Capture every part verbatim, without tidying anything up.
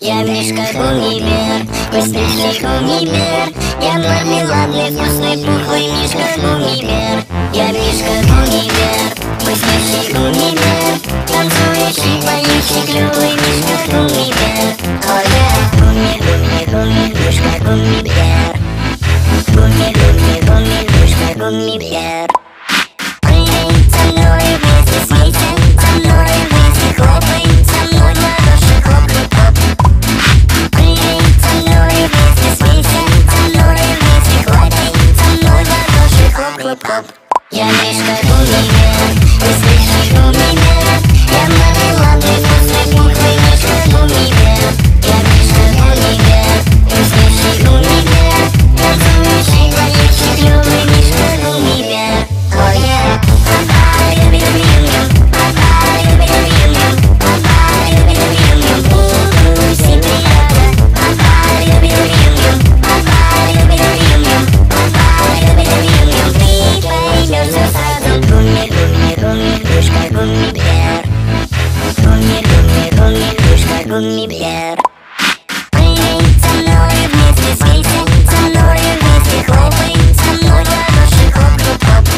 Я Мишка Гуммибер, быстрейший Гуммибер. Я мармеладный, вкусный, пухлый Мишка Гуммибер. Я Мишка Гуммибер, быстрейший Гуммибер. Танцующий, поющий, клёвый Мишка Гуммибер. О я, Гумми, Гумми, Гумми, Мишка Гуммибер. Гумми, Гумми, Гумми, Мишка Гуммибер. Прыгай со мной вместе, смейся со мной вместе, хлопай со мной в ладоши, хлоп, хлоп, хлоп. Прыгай со мной вместе, смейся со мной вместе, хлопай со мной в ладоши, хлоп, хлоп, хлоп. Я Мишка Гуммибер, быстрейший Гуммибер. Я мармеладный, вкусный, пухлый Мишка Гуммибер. Я Мишка Гуммибер, быстрейший Гуммибер. Танцующий, поющий, клёвый Мишка Гуммибер. О я, папа, люби-люби-юм-юм, папа, люби-люби-юм-юм, папа, люби-люби-юм-юм, у-у, всем приятно. Папа, люби-люби-юм-юм, папа, люби-люби-юм-юм, папа, люби-люби-юм-юм. Ты поймёшь всё сразу. Гумми, Гумми, Гумми, Мишка Гуммибер. Гумми, Гумми, Гумми, Мишка Гуммибер. Прыгай со мной вместе, смейся со мной вместе, хлопай со мной в ладоши, хлоп, хлоп, хлоп.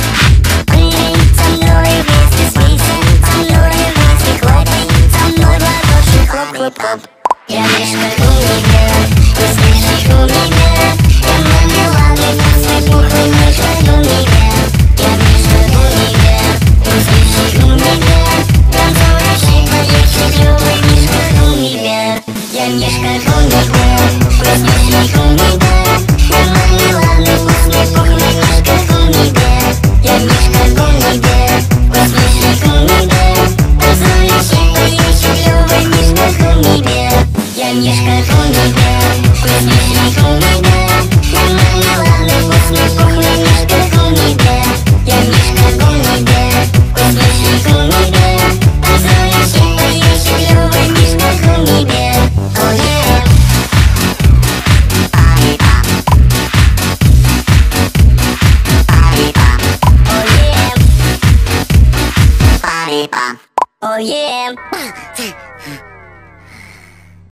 Прыгай со мной вместе, смейся со мной вместе, хлопай со мной в ладоши, хлоп, хлоп, хлоп. Я Мишка Гуммибер, быстрейший Гуммибер. Я мармеладный, вкусный, пухлый Мишка Гуммибер. Я Мишка Гуммибер, быстрейший Гуммибер. Танцующий, поющий, клёвый Мишка Гуммибер. Я Мишка Гуммибер, быстрейший Гуммибер. Я мармеладный, вкусный, пухлый Мишка Гуммибер. Я Мишка Гуммибер, быстрейший Гуммибер. Танцующий, поющий, клёвый Мишка Гуммибер. Я Мишка Гуммибер, быстрейший Гуммибер. Я мармеладный, вкусный, пухлый Мишка Гуммибер. Я Мишка Гуммибер, быстрейший Гуммибер. Танцующий, поющий, клёвый Мишка Гуммибер. О yeah. Oh yeah. Oh yeah.